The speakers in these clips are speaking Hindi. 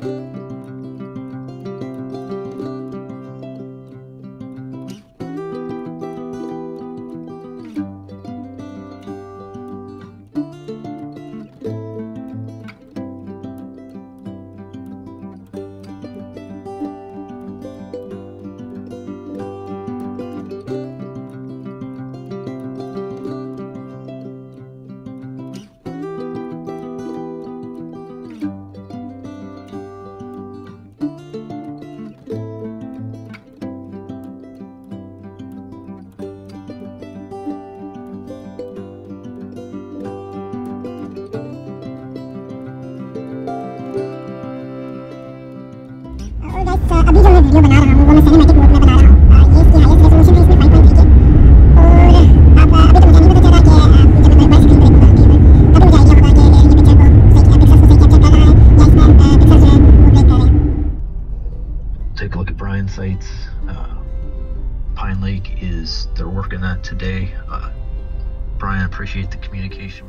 अभी जो मैं वीडियो बना रहा हूँ वो मैं सिनेमैटिक मोड में बना रहा हूँ। ये इसकी हाईएस्ट रेजोल्यूशन है इसमें 5.3 की। और अब अभी तो मुझे नहीं पता चला कि जब मैं बस स्क्रीन पर देखूंगा तभी मुझे आइडिया होगा कि ये पिक्चर को पिक्सेल्स को सही कैप्चर कर रहा है या इसमें पिक्सेल्स जो है वो ब्रेक कर रहे हैं। Take a look at Brian's sites. Pine Lake they're working that today. Brian, appreciate the communication.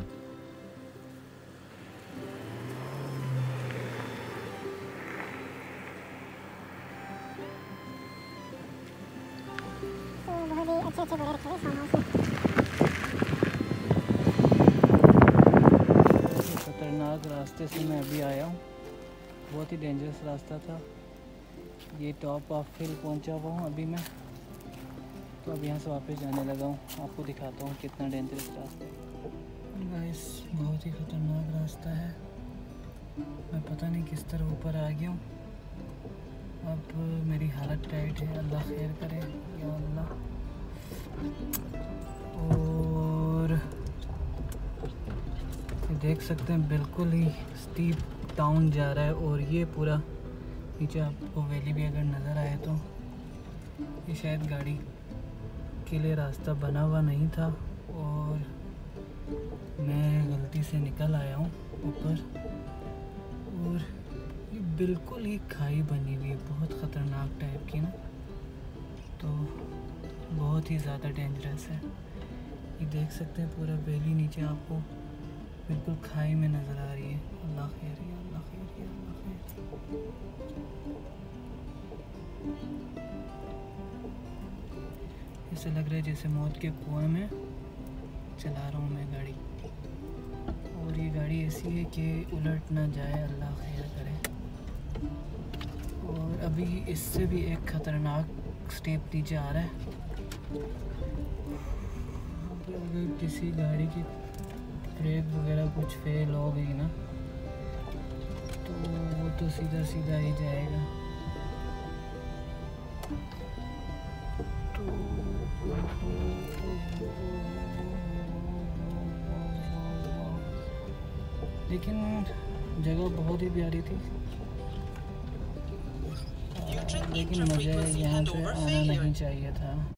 अच्छे घोड़े रखे हुए फार्म हाउस में। खतरनाक रास्ते से मैं अभी आया हूँ, बहुत ही डेंजरस रास्ता था। ये टॉप ऑफ हिल पहुँचा हुआ हूँ अभी मैं, तो अब यहाँ से वापस जाने लगा हूँ। आपको दिखाता हूँ कितना डेंजरस रास्ता है। गाइस बहुत ही खतरनाक रास्ता है, मैं पता नहीं किस तरह ऊपर आ गया हूँ। अब मेरी हालत टाइट है, अल्लाह खैर करे या अल्लाह। और देख सकते हैं बिल्कुल ही स्टीप डाउन जा रहा है, और ये पूरा नीचे आपको वैली भी अगर नज़र आए तो ये शायद गाड़ी के लिए रास्ता बना हुआ नहीं था, और मैं गलती से निकल आया हूँ ऊपर। और ये बिल्कुल ही खाई बनी हुई है, बहुत ख़तरनाक टाइप की ना, तो बहुत ही ज़्यादा डेंजरस है। ये देख सकते हैं पूरा वैली नीचे आपको बिल्कुल खाई में नज़र आ रही है। अल्लाह खैर या अल्लाह खैर या अल्लाह खैर। ऐसे लग रहा है जैसे मौत के कुएं में चला रहा हूँ मैं गाड़ी, और ये गाड़ी ऐसी है कि उलट ना जाए, अल्लाह खैर करे। और अभी इससे भी एक ख़तरनाक स्टेप नीचे आ रहा है। अगर किसी गाड़ी की ब्रेक वगैरह कुछ फेल हो गई ना तो वो तो सीधा सीधा ही जाएगा। तो लेकिन जगह बहुत ही प्यारी थी, लेकिन मुझे यहाँ से आना नहीं चाहिए था।